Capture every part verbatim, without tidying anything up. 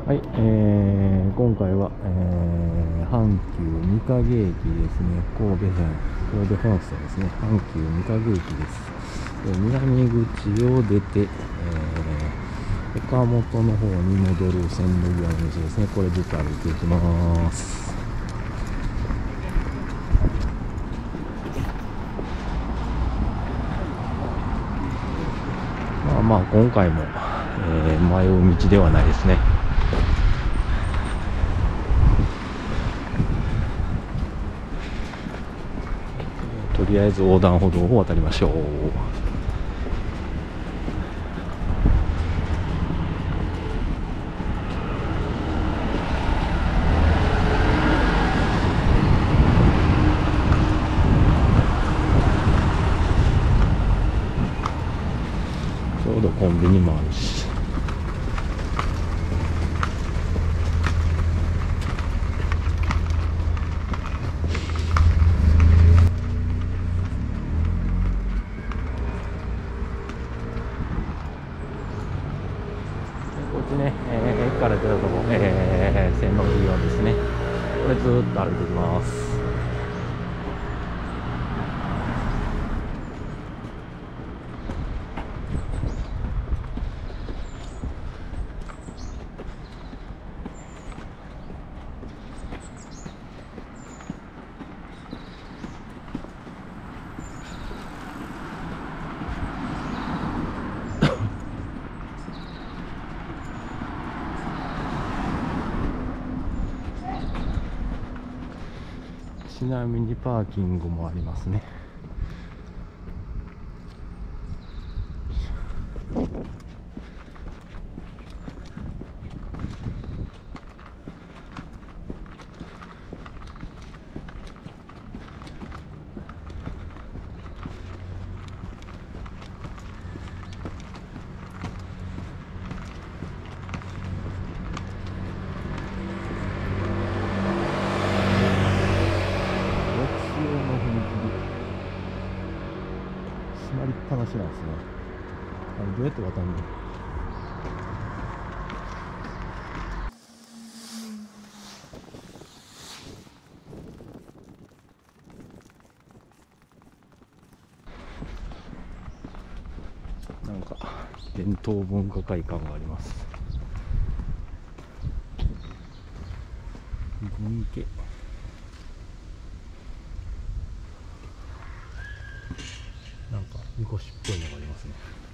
はい、えー、今回は、えー、阪急御影駅ですね。神戸線、神戸本線ですね。阪急御影駅です。えー南口を出て、えー、岡本の方に戻る線路際の道ですね。これずっと歩いていきます。まあまあ、今回も、えー、迷う道ではないですね。とりあえず横断歩道を渡りましょう。ちょうどコンビニもあるし。こっちね、えー駅から出たところ、えー、線路際ですね。これずーっと歩いていきます。ちなみにパーキングもありますね。六潮の踏切閉まりっぱなしなんですね。あれどうやって渡るの？なんか伝統文化会館があります。文系なんかみこしっぽいのがありますね。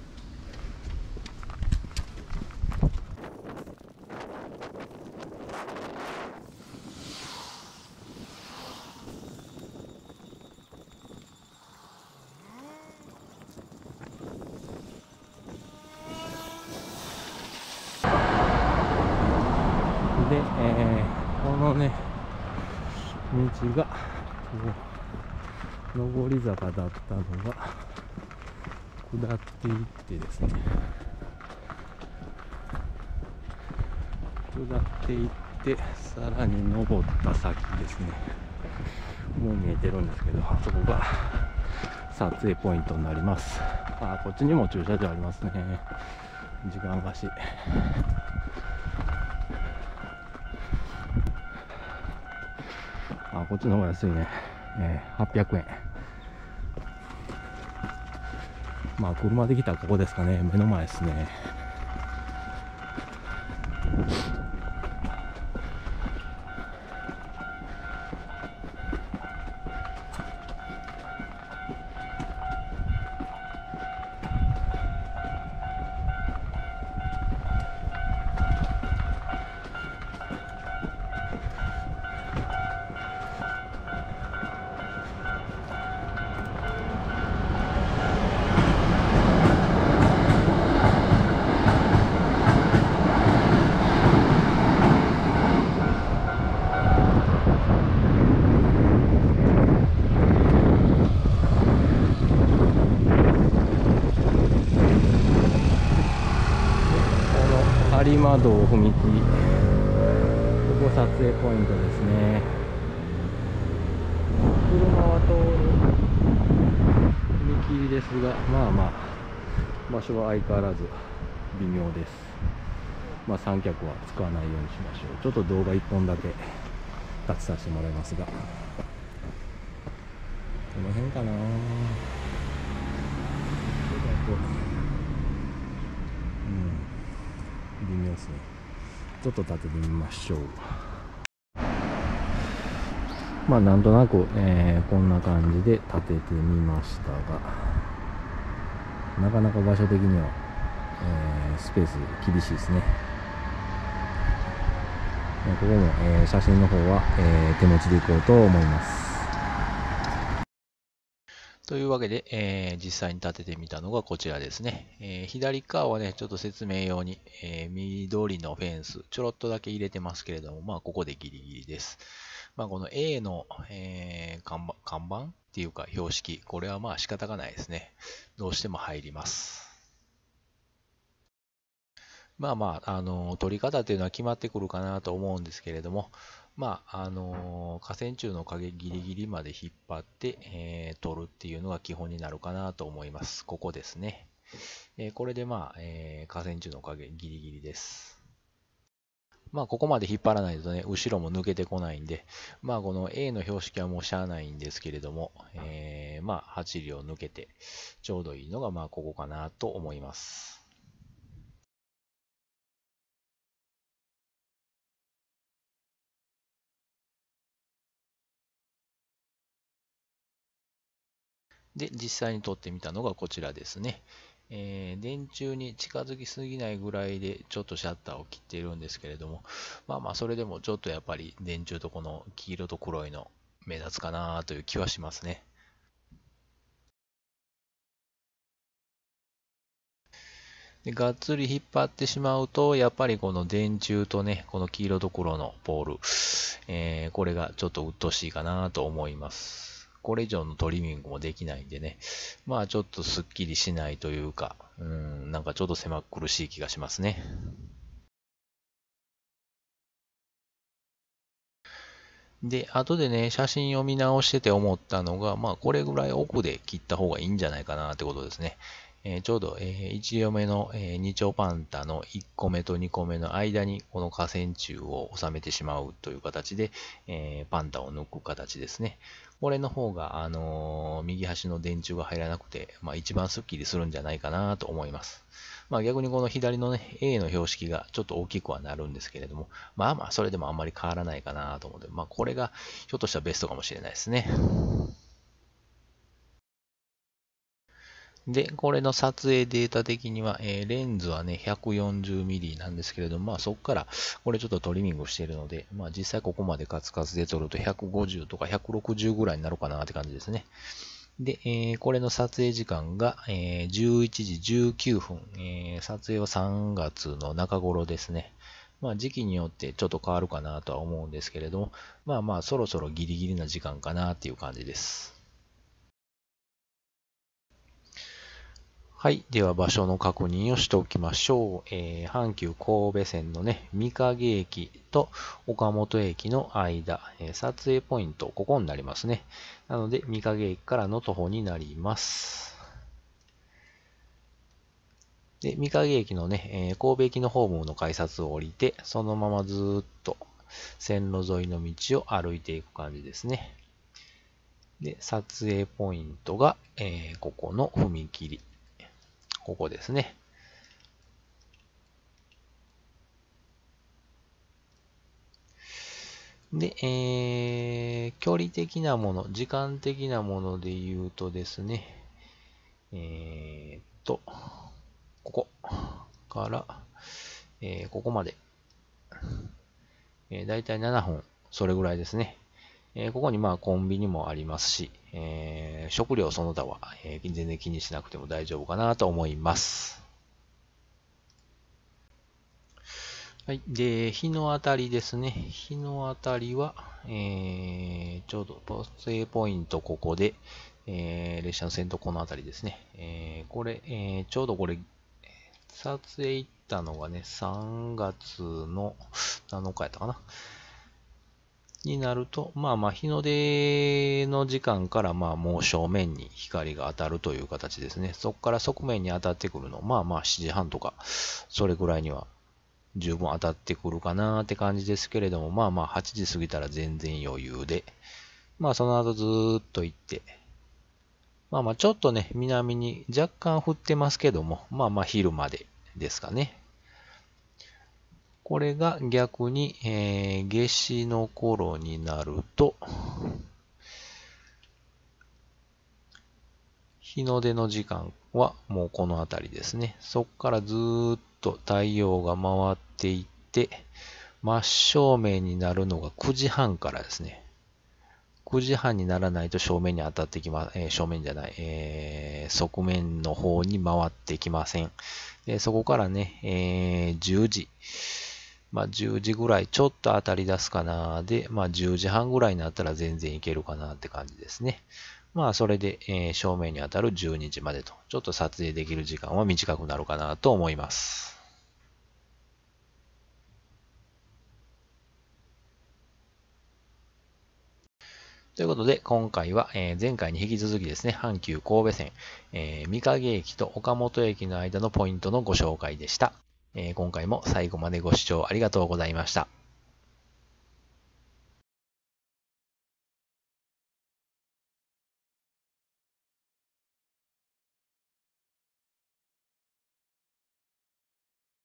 で、えー、このね道がこう上り坂だったのが下っていってですね、下っていってさらに登った先ですね、もう見えてるんですけど、あそこが撮影ポイントになります。あ、こっちにも駐車場ありますね。時間貸し。あ、こっちの方が安いね。えー、はっぴゃくえん。まあ車で来たらここですかね。目の前ですね。有馬道踏切、ここ撮影ポイントですね。車は通る踏切ですが、まあまあ場所は相変わらず微妙です。 まあ、三脚は使わないようにしましょう。ちょっと動画いっぽんだけ立ちさせてもらいますが、この辺かな。これだとうん微妙ですね。ちょっと立ててみましょう。まあなんとなく、えー、こんな感じで立ててみましたが、なかなか場所的には、えー、スペース厳しいですね。ここも、えー、写真の方は、えー、手持ちでいこうと思います。 というわけで、えー実際に立ててみたのがこちらですね。えー左側はね、ちょっと説明用に、えー緑のフェンス、ちょろっとだけ入れてますけれども、まあ、ここでギリギリです。まあ、この A の、えー看板、看板っていうか標識、これはまあ仕方がないですね。どうしても入ります。まあまあ、あの、取り方っていうのは決まってくるかなと思うんですけれども、まあ、あの、河川柱の影ギリギリまで引っ張って、えー取るっていうのが基本になるかなと思います。ここですね。えーこれでまあ、えー河川柱の影ギリギリです。まあ、ここまで引っ張らないとね、後ろも抜けてこないんで、まあ、この A の標識はもうしゃあないんですけれども、えーまあ、はちりを抜けて、ちょうどいいのが、まあ、ここかなと思います。で、実際に撮ってみたのがこちらですね。えー電柱に近づきすぎないぐらいでちょっとシャッターを切っているんですけれども、まあまあそれでもちょっとやっぱり電柱とこの黄色と黒いの目立つかなという気はしますね。で、がっつり引っ張ってしまうと、やっぱりこの電柱とね、この黄色と黒のポール、えーこれがちょっと鬱陶しいかなと思います。これ以上のトリミングもできないんでね、まあちょっとスッキリしないというか、うん、なんかちょっと狭苦しい気がしますね。で、後でね、写真を見直してて思ったのが、まあ、これぐらい奥で切った方がいいんじゃないかなってことですね。えーちょうど、えーいち両目の、えー、二丁パンタのいっこめとにこめの間にこの河川柱を収めてしまうという形で、えーパンタを抜く形ですね。これの方が、あのー右端の電柱が入らなくて、まあ、一番スッキリするんじゃないかなと思います。まあ、逆にこの左のね、A の標識がちょっと大きくはなるんですけれども、まあまあ、それでもあんまり変わらないかなと思って、まあ、これがひょっとしたらベストかもしれないですね。で、これの撮影データ的には、えーレンズはね、ひゃくよんじゅうミリなんですけれども、まあそこから、これちょっとトリミングしているので、まあ実際ここまでカツカツで撮るとひゃくごじゅうとかひゃくろくじゅうぐらいになるかなって感じですね。で、えーこれの撮影時間が、えーじゅういちじじゅうきゅうふん、えー撮影はさんがつの中頃ですね。まあ時期によってちょっと変わるかなとは思うんですけれども、まあまあそろそろギリギリな時間かなっていう感じです。はい。では場所の確認をしておきましょう。えー阪急神戸線のね、御影駅と岡本駅の間、えー撮影ポイント、ここになりますね。なので、御影駅からの徒歩になります。で、御影駅のね、えー神戸駅のホームの改札を降りて、そのままずーっと線路沿いの道を歩いていく感じですね。で、撮影ポイントが、えーここの踏切。ここですね。で、えー、距離的なもの、時間的なもので言うとですね、えーっと、ここから、えーここまで、えー、だいたいななふん、それぐらいですね。えーここにまあコンビニもありますし、えー食料その他は、えー全然気にしなくても大丈夫かなと思います。はい。で、日の当たりですね。日の当たりは、えー、ちょうど撮影ポイントここで、えー、列車の先頭この辺りですね。えー、これ、えー、ちょうどこれ、撮影行ったのがね、さんがつのなのかやったかな。になると、まあまあ日の出の時間からまあもう正面に光が当たるという形ですね。そこから側面に当たってくるの、まあまあしちじはんとか、それぐらいには十分当たってくるかなって感じですけれども、まあまあはちじ過ぎたら全然余裕で、まあその後ずーっと行って、まあまあちょっとね、南に若干降ってますけども、まあまあ昼までですかね。これが逆に、えー、夏至の頃になると、日の出の時間はもうこの辺りですね。そこからずーっと太陽が回っていって、真正面になるのがくじはんからですね。くじはんにならないと正面に当たってきま、えー、正面じゃない、えー、側面の方に回ってきません。でそこからね、えー、じゅうじ。まあ、じゅうじぐらいちょっと当たり出すかな。で、まあ、じゅうじはんぐらいになったら全然いけるかなって感じですね。まあ、それで、えー、正面に当たるじゅうにじまでと、ちょっと撮影できる時間は短くなるかなと思います。ということで、今回は、えー前回に引き続きですね、阪急神戸線、えー御影駅と岡本駅の間のポイントのご紹介でした。えー今回も最後までご視聴ありがとうございました。